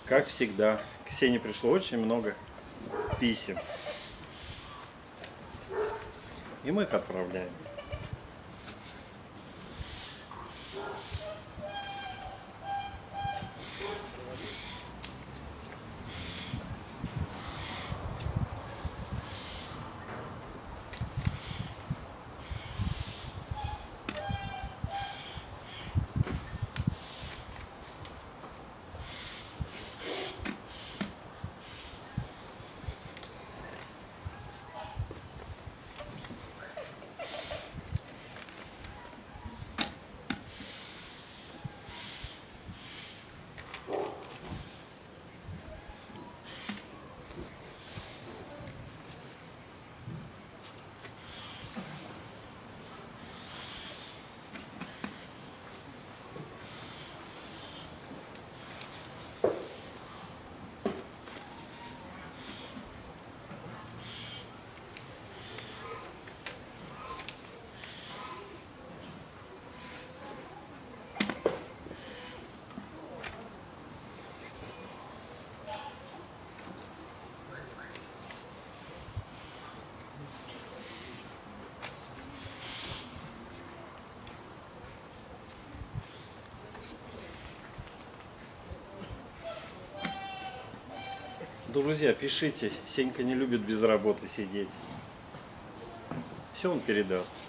Как всегда, к Ксении пришло очень много писем. И мы их отправляем. Друзья, пишите, Сенька не любит без работы сидеть. Все он передаст.